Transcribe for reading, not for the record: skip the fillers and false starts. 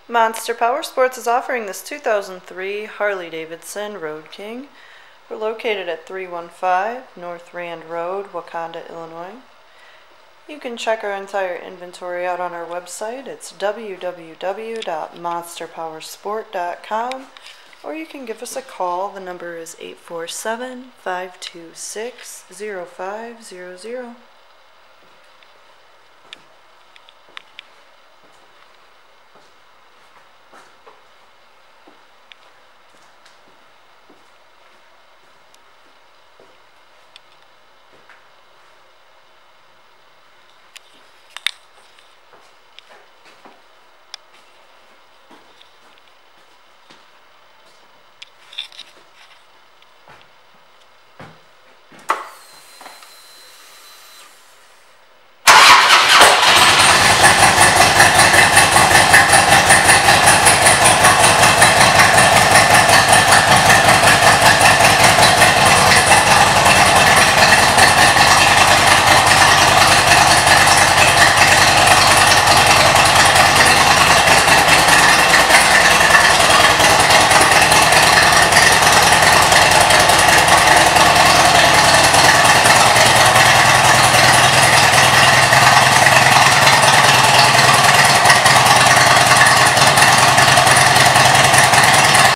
Monster Powersports is offering this 2003 Harley Davidson Road King. We're located at 315 North Rand Road, Wauconda, Illinois. You can check our entire inventory out on our website. It's www.monsterpowersport.com, or you can give us a call. The number is 847-526-0500.